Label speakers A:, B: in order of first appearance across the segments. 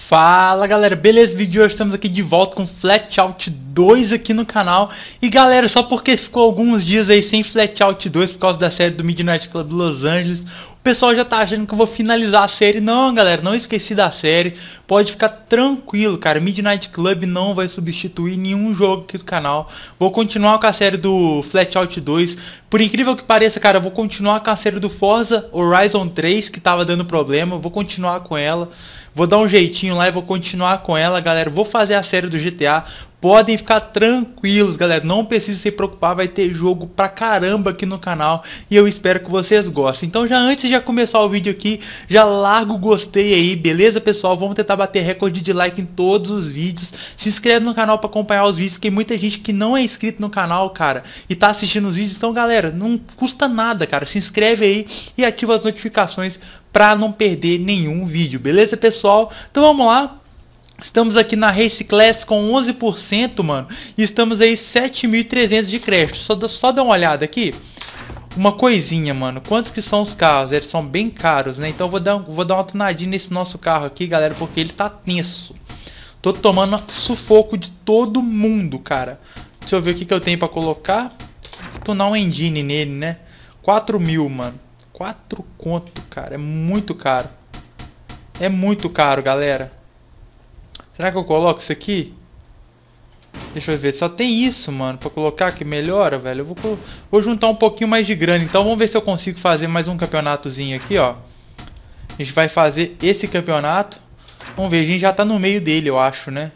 A: Fala galera, beleza? Vídeo de hoje estamos aqui de volta com Flatout 2 aqui no canal. E galera, só porque ficou alguns dias aí sem Flatout 2 por causa da série do Midnight Club Los Angeles, o pessoal já tá achando que eu vou finalizar a série. Não galera, não esqueci da série, pode ficar tranquilo cara, Midnight Club não vai substituir nenhum jogo aqui do canal. Vou continuar com a série do Flatout 2. Por incrível que pareça cara, eu vou continuar com a série do Forza Horizon 3 que tava dando problema, vou continuar com ela. Vou dar um jeitinho lá e vou continuar com ela, galera. Vou fazer a série do GTA. Podem ficar tranquilos, galera. Não precisa se preocupar. Vai ter jogo pra caramba aqui no canal. E eu espero que vocês gostem. Então, já antes de começar o vídeo aqui, já larga o gostei aí, beleza, pessoal? Vamos tentar bater recorde de like em todos os vídeos. Se inscreve no canal pra acompanhar os vídeos. Tem muita gente que não é inscrito no canal, cara, e tá assistindo os vídeos. Então, galera, não custa nada, cara. Se inscreve aí e ativa as notificações pra não perder nenhum vídeo, beleza, pessoal? Então vamos lá. Estamos aqui na Race Class com 11%, mano. E estamos aí 7.300 de crédito. Só dá uma olhada aqui. Uma coisinha, mano. Quantos que são os carros? Eles são bem caros, né? Então vou dar uma tunadinha nesse nosso carro aqui, galera, porque ele tá tenso. Tô tomando sufoco de todo mundo, cara. Deixa eu ver o que eu tenho pra colocar. Vou tunar um engine nele, né? 4.000, mano. 4 conto, cara. É muito caro. É muito caro, galera. Será que eu coloco isso aqui? Deixa eu ver. Só tem isso, mano, pra colocar que melhora, velho. Eu vou juntar um pouquinho mais de grana. Então vamos ver se eu consigo fazer mais um campeonatozinho aqui, ó. A gente vai fazer esse campeonato. Vamos ver. A gente já tá no meio dele, eu acho, né?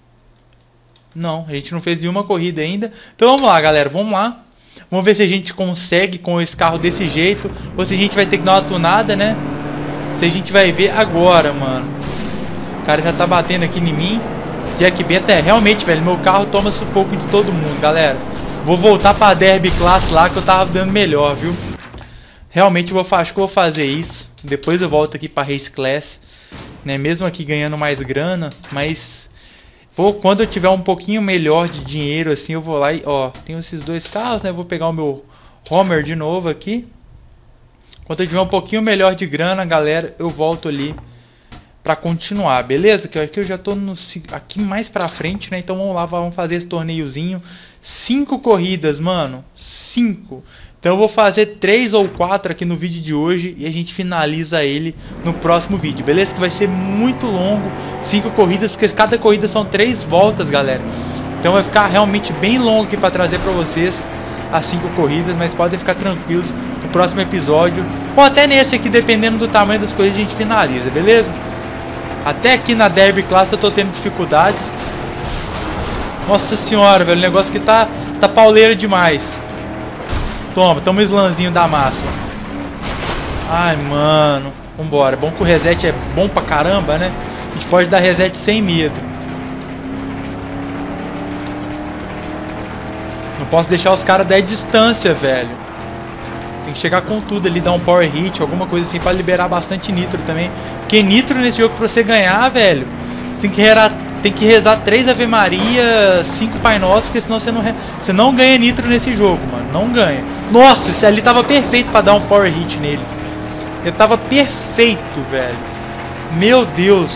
A: Não, a gente não fez nenhuma corrida ainda. Então vamos lá, galera. Vamos lá. Vamos ver se a gente consegue com esse carro desse jeito. Ou se a gente vai ter que dar uma tunada, né? Se a gente vai ver agora, mano. O cara já tá batendo aqui em mim. Jack Benta é realmente, velho. Meu carro toma sufoco de todo mundo, galera. Vou voltar pra Derby Class lá que eu tava dando melhor, viu? Realmente acho que eu vou fazer isso. Depois eu volto aqui pra Race Class, né? Mesmo aqui ganhando mais grana. Mas quando eu tiver um pouquinho melhor de dinheiro, assim, eu vou lá e, ó, tenho esses dois carros, né? Vou pegar o meu Homer de novo aqui. Quando eu tiver um pouquinho melhor de grana, galera, eu volto ali pra continuar, beleza? Que aqui eu já tô aqui mais pra frente, né? Então vamos lá, vamos fazer esse torneiozinho. 5 corridas, mano. 5. Então eu vou fazer 3 ou 4 aqui no vídeo de hoje e a gente finaliza ele no próximo vídeo, beleza? Que vai ser muito longo, 5 corridas, porque cada corrida são 3 voltas, galera. Então vai ficar realmente bem longo aqui para trazer para vocês as 5 corridas, mas podem ficar tranquilos, no próximo episódio, ou até nesse aqui, dependendo do tamanho das corridas, a gente finaliza, beleza? Até aqui na Derby Class eu tô tendo dificuldades. Nossa senhora, velho, o negócio que tá pauleiro demais. Toma um slanzinho da massa. Ai, mano. Vambora. Bom que o reset é bom pra caramba, né? A gente pode dar reset sem medo. Não posso deixar os caras dar distância, velho. Tem que chegar com tudo ali, dar um power hit, alguma coisa assim, pra liberar bastante nitro também. Porque nitro nesse jogo, pra você ganhar, velho, tem que rezar 3 Ave Maria, 5 Pai Nosso, porque senão você não ganha nitro nesse jogo, mano. Não ganha. Nossa, esse ali tava perfeito pra dar um power hit nele. Ele tava perfeito, velho. Meu Deus.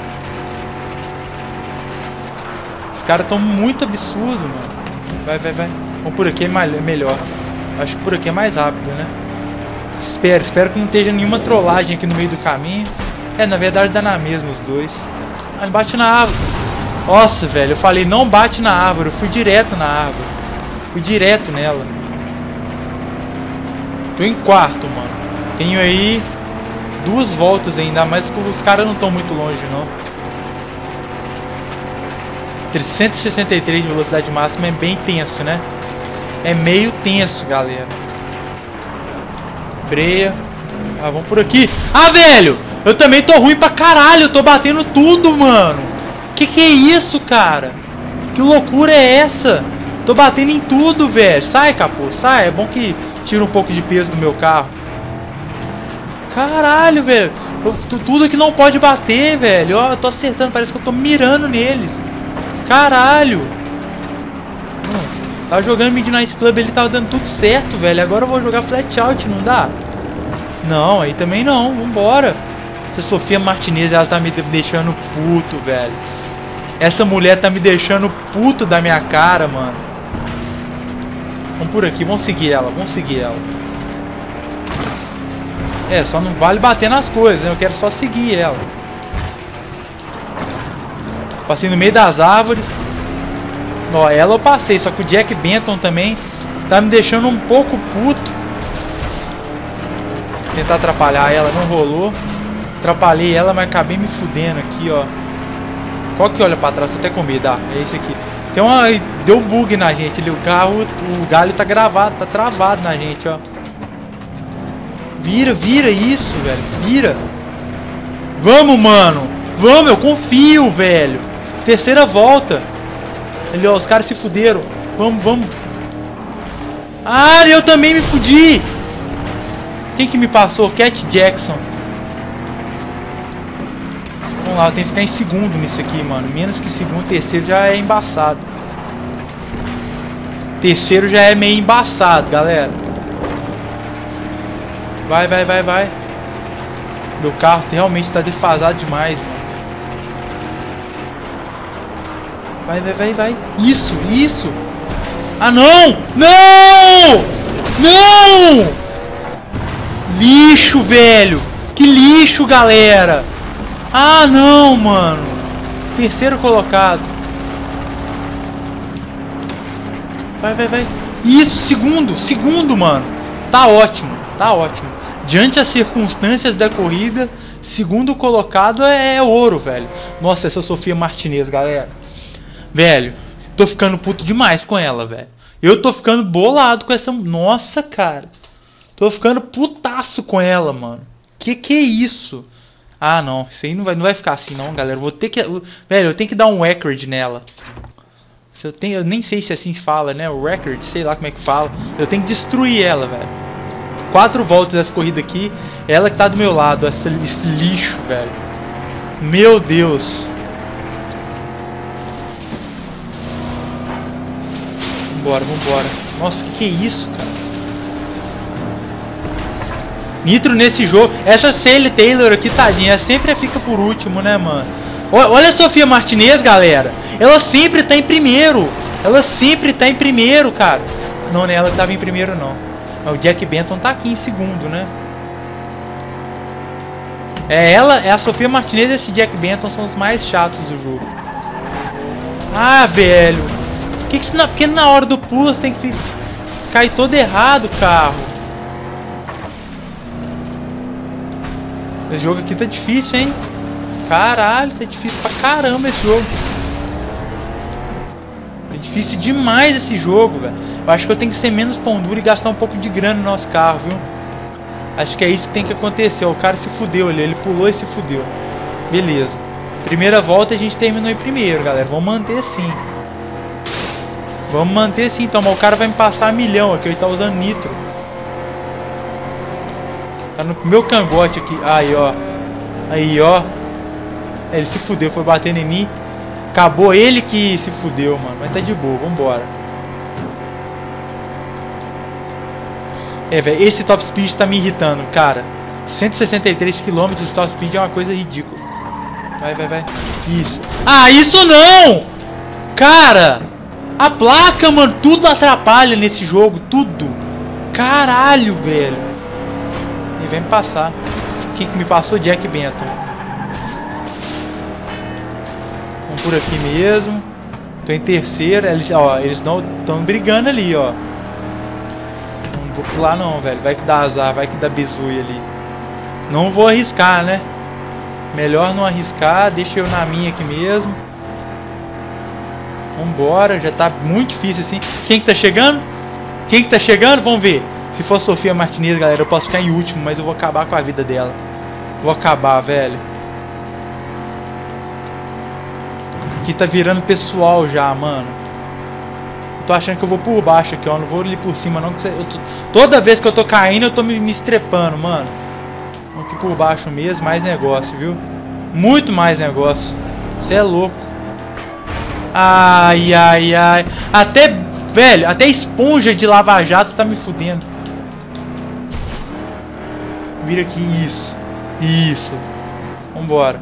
A: Os caras tão muito absurdos, mano. Vai. Vamos por aqui, é melhor. Acho que por aqui é mais rápido, né? Espero que não esteja nenhuma trollagem aqui no meio do caminho. É, na verdade dá na mesma os dois. Ah, bate na árvore. Nossa, velho, eu falei não bate na árvore. Eu fui direto na árvore. Fui direto nela. Tô em quarto, mano. Tenho aí 2 voltas ainda, mas os caras não estão muito longe, não. 363 de velocidade máxima é bem tenso, né? É meio tenso, galera. Breia. Ah, vamos por aqui. Ah, velho! Eu também tô ruim pra caralho. Eu tô batendo tudo, mano. Que é isso, cara? Que loucura é essa? Tô batendo em tudo, velho. Sai, capô, sai. É bom que tira um pouco de peso do meu carro. Caralho, velho. Tudo que não pode bater, velho. Ó, eu tô acertando. Parece que eu tô mirando neles. Caralho. Tava jogando Midnight Club, ele tava dando tudo certo, velho. Agora eu vou jogar Flatout, não dá? Não, aí também não. Vambora. Essa Sofia Martinez, ela tá me deixando puto, velho. Essa mulher tá me deixando puto da minha cara, mano. Vamos por aqui, vamos seguir ela, vamos seguir ela. É, só não vale bater nas coisas, né? Eu quero só seguir ela. Passei no meio das árvores. Ó, ela eu passei, só que o Jack Benton também tá me deixando um pouco puto. Tentar atrapalhar ela, não rolou. Atrapalhei ela, mas acabei me fudendo aqui, ó. Qual que olha pra trás? Tô até com medo, é esse aqui. Tem uma... Deu bug na gente ali, o carro, o galho tá gravado, tá travado na gente, ó. Vira, vira isso, velho, vira. Vamos, mano. Vamos, eu confio, velho. Terceira volta. Ali, ó, os caras se fuderam. Vamos, vamos. Ah, eu também me fudi. Quem que me passou? Cat Jackson. Vamos lá, eu tenho que ficar em segundo nisso aqui, mano. Menos que segundo, terceiro já é embaçado. Terceiro já é meio embaçado, galera. Vai, vai, vai, vai. Meu carro realmente tá defasado demais, mano. Vai, vai, vai, vai. Isso, isso. Ah, não! Não! Não! Lixo, velho. Que lixo, galera. Ah, não, mano. Terceiro colocado. Vai, vai, vai. Isso, segundo, segundo, mano. Tá ótimo, tá ótimo. Diante das circunstâncias da corrida, segundo colocado é ouro, velho. Nossa, essa Sofia Martinez, galera. Velho, tô ficando puto demais com ela, velho. Eu tô ficando bolado com essa... Nossa, cara. Tô ficando putaço com ela, mano. Que é isso? Ah, não. Isso aí não vai ficar assim, não, galera. Vou ter que... Velho, eu tenho que dar um record nela. Eu nem sei se assim se fala, né? O record, sei lá como é que fala. Eu tenho que destruir ela, velho. 4 voltas dessa corrida aqui. Ela que tá do meu lado. Esse lixo, velho. Meu Deus. Vambora, vambora. Nossa, que é isso, cara? Nitro nesse jogo. Essa Sally Taylor aqui, tadinha, ela sempre fica por último, né, mano? Olha a Sofia Martinez, galera. Ela sempre tá em primeiro. Ela sempre tá em primeiro, cara. Não, né? Ela tava em primeiro, não. O Jack Benton tá aqui em segundo, né? É ela, é a Sofia Martinez e esse Jack Benton são os mais chatos do jogo. Ah, velho. Porque na hora do pulo você tem que cair todo errado o carro. Esse jogo aqui tá difícil, hein? Caralho, tá difícil pra caramba esse jogo. É difícil demais esse jogo, velho. Eu acho que eu tenho que ser menos pão duro e gastar um pouco de grana no nosso carro, viu? Acho que é isso que tem que acontecer. O cara se fudeu ali, ele pulou e se fudeu. Beleza. Primeira volta a gente terminou em primeiro, galera. Vamos manter assim. Vamos manter assim, então. Mas o cara vai me passar milhão aqui. Ele tá usando nitro. Tá no meu cangote aqui. Aí, ó. Aí, ó. Ele se fudeu, foi batendo em mim. Acabou ele que se fudeu, mano. Mas tá de boa, vambora. É, velho, esse top speed tá me irritando, cara. 163 km de top speed é uma coisa ridícula. Vai, vai, vai. Isso. Ah, isso não! Cara! A placa, mano, tudo atrapalha nesse jogo, tudo. Caralho, velho. Ele vai me passar. Quem que me passou? Jack Benton. Vamos por aqui mesmo. Tô em terceira. Eles não estão brigando ali, ó. Não vou pular não, velho. Vai que dá azar, vai que dá bizuia ali. Não vou arriscar, né? Melhor não arriscar. Deixa eu na minha aqui mesmo. Vambora, já tá muito difícil assim. Quem que tá chegando? Quem que tá chegando? Vamos ver. Se for Sofia Martinez, galera, eu posso ficar em último, mas eu vou acabar com a vida dela. Vou acabar, velho. Aqui tá virando pessoal já, mano. Eu tô achando que eu vou por baixo aqui, ó. Não vou ali por cima, não. Toda vez que eu tô caindo, eu tô me estrepando, mano. Vamos aqui por baixo mesmo, mais negócio, viu? Muito mais negócio. Você é louco. Ai, ai, ai. Até, velho, até esponja de lava-jato tá me fudendo. Vira aqui, isso. Isso. Vambora.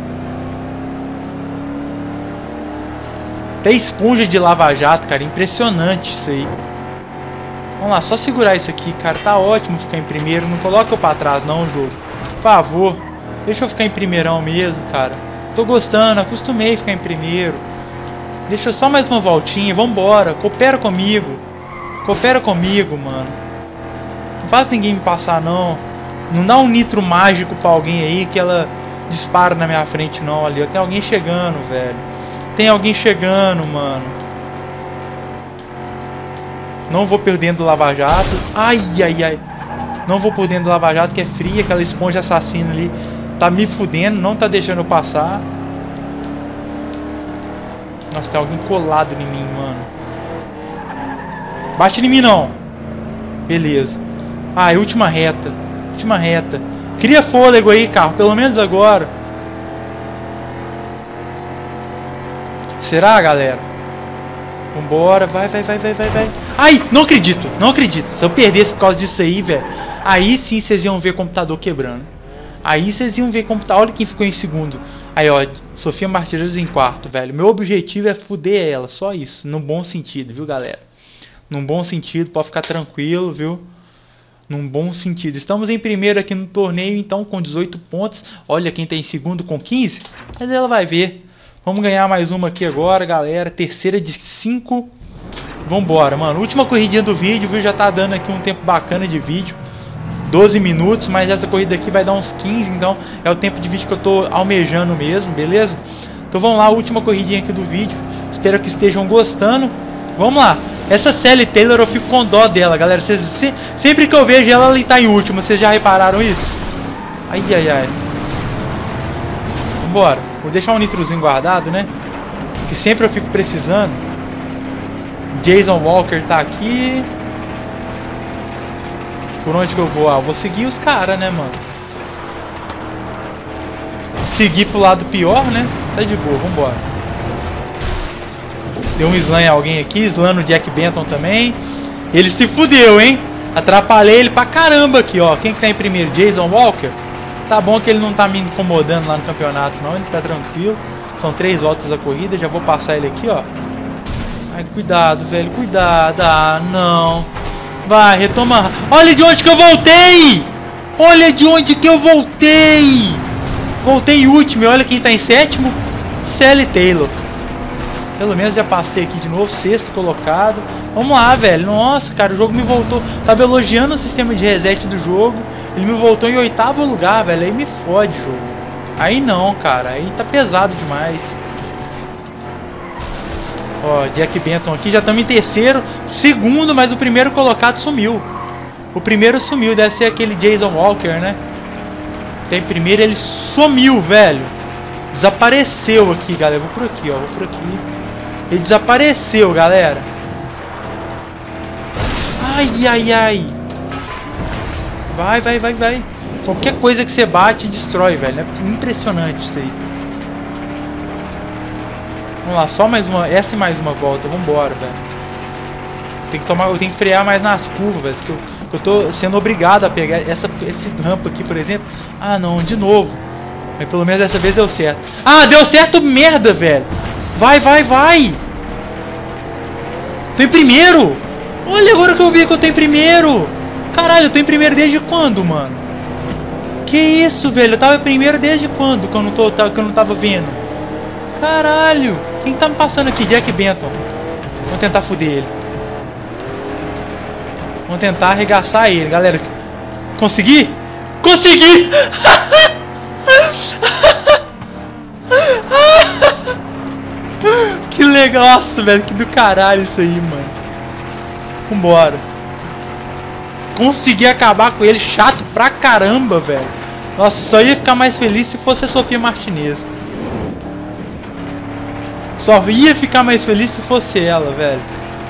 A: Até esponja de lava-jato, cara. Impressionante isso aí. Vamos lá, só segurar isso aqui, cara. Tá ótimo ficar em primeiro. Não coloca eu pra trás, não, jogo. Por favor. Deixa eu ficar em primeirão mesmo, cara. Tô gostando, acostumei a ficar em primeiro. Deixa eu só mais uma voltinha. Vambora. Coopera comigo. Coopera comigo, mano. Não faz ninguém me passar, não. Não dá um nitro mágico pra alguém aí que ela dispara na minha frente, não. Ali, tem alguém chegando, velho. Tem alguém chegando, mano. Não vou por dentro do lava-jato. Ai, ai, ai. Não vou por dentro do lava-jato, que é fria. Aquela esponja assassina ali tá me fudendo. Não tá deixando eu passar. Nossa, tem alguém colado em mim, mano. Bate em mim, não. Beleza. Ai, última reta. Última reta. Cria fôlego aí, carro. Pelo menos agora. Será, galera? Vambora. Vai, vai, vai, vai, vai, vai. Ai, não acredito. Não acredito. Se eu perdesse por causa disso aí, velho. Aí sim vocês iam ver o computador quebrando. Aí vocês iam ver o computador. Olha quem ficou em segundo. Aí, ó. Sofia Martínez em quarto, velho. Meu objetivo é foder ela. Só isso. Num bom sentido, viu, galera? Num bom sentido. Pode ficar tranquilo, viu? Num bom sentido. Estamos em primeiro aqui no torneio, então, com 18 pontos. Olha quem tá em segundo com 15. Mas ela vai ver. Vamos ganhar mais uma aqui agora, galera. Terceira de 5. Vambora, mano. Última corridinha do vídeo, viu? Já tá dando aqui um tempo bacana de vídeo. 12 minutos, mas essa corrida aqui vai dar uns 15, então é o tempo de vídeo que eu tô almejando mesmo, beleza? Então vamos lá, última corridinha aqui do vídeo. Espero que estejam gostando. Vamos lá. Essa Sally Taylor eu fico com dó dela, galera. Sempre que eu vejo ela, ela tá em última. Vocês já repararam isso? Ai, ai, ai. Vambora. Vou deixar um nitrozinho guardado, né? Que sempre eu fico precisando. Jason Walker tá aqui. Por onde que eu vou? Ah, eu vou seguir os caras, né, mano? Seguir pro lado pior, né? Tá de boa, vambora. Deu um slam em alguém aqui, slam no Jack Benton também. Ele se fudeu, hein? Atrapalhei ele pra caramba aqui, ó. Quem que tá em primeiro? Jason Walker? Tá bom que ele não tá me incomodando lá no campeonato, não. Ele tá tranquilo. São 3 voltas a corrida. Já vou passar ele aqui, ó. Ai, cuidado, velho. Cuidado. Ah, não. Vai, retoma. Olha de onde que eu voltei! Olha de onde que eu voltei! Voltei em último. E olha quem tá em sétimo. Sally Taylor. Pelo menos já passei aqui de novo. Sexto colocado. Vamos lá, velho. Nossa, cara, o jogo me voltou. Tava elogiando o sistema de reset do jogo. Ele me voltou em 8º lugar, velho. Aí me fode, jogo. Aí não, cara. Aí tá pesado demais. Ó, Jack Benton aqui. Já estamos em terceiro. Segundo, mas o primeiro colocado sumiu. O primeiro sumiu. Deve ser aquele Jason Walker, né? Tem primeiro, ele sumiu, velho. Desapareceu aqui, galera. Vou por aqui, ó. Vou por aqui. Ele desapareceu, galera. Ai, ai, ai. Vai, vai, vai, vai. Qualquer coisa que você bate, destrói, velho. É impressionante isso aí. Vamos lá, só mais uma. Essa e mais uma volta. Vambora, velho. Tem que tomar, eu tenho que frear mais nas curvas. Que eu tô sendo obrigado a pegar esse rampa aqui, por exemplo. Ah, não, de novo. Mas pelo menos dessa vez deu certo. Ah, deu certo, merda, velho. Vai, vai, vai. Tô em primeiro. Olha agora que eu vi que eu tô em primeiro. Caralho, eu tô em primeiro desde quando, mano? Que isso, velho? Eu tava em primeiro desde quando que eu não tava vendo? Caralho. Quem tá me passando aqui? Jack Benton. Vamos tentar foder ele. Vamos tentar arregaçar ele, galera. Consegui? Consegui! Que legal, nossa, velho. Que do caralho isso aí, mano. Vambora. Consegui acabar com ele. Chato pra caramba, velho. Nossa, só ia ficar mais feliz se fosse a Sofia Martínez. Só ia ficar mais feliz se fosse ela, velho.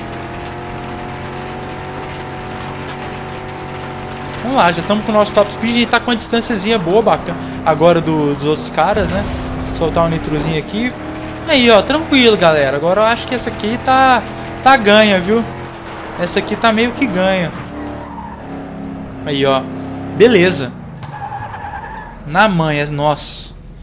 A: Vamos lá, já estamos com o nosso top speed. A gente tá com uma distânciazinha boa, bacana. Agora dos outros caras, né? Soltar um nitrozinho aqui. Aí, ó, tranquilo, galera. Agora eu acho que essa aqui tá ganha, viu? Essa aqui tá meio que ganha. Aí, ó. Beleza. Na manha, nossa.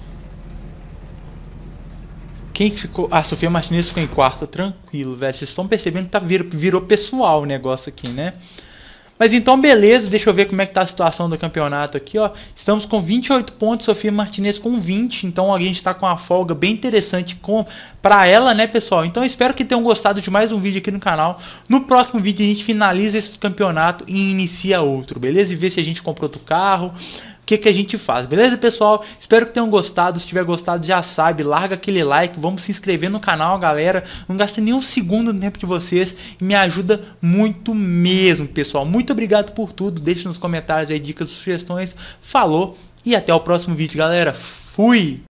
A: Quem ficou? A Sofia Martinez ficou em quarto, tranquilo, velho. Vocês estão percebendo que tá virou pessoal o negócio aqui, né? Mas então, beleza, deixa eu ver como é que tá a situação do campeonato aqui, ó. Estamos com 28 pontos, Sofia Martinez com 20, então a gente tá com uma folga bem interessante pra ela, né, pessoal? Então espero que tenham gostado de mais um vídeo aqui no canal. No próximo vídeo a gente finaliza esse campeonato e inicia outro, beleza? E vê se a gente compra outro carro. O que a gente faz, beleza, pessoal? Espero que tenham gostado. Se tiver gostado, já sabe, larga aquele like, vamos se inscrever no canal, galera. Não gasta nem um segundo do tempo de vocês e me ajuda muito mesmo, pessoal. Muito obrigado por tudo. Deixe nos comentários aí dicas, sugestões. Falou e até o próximo vídeo, galera. Fui!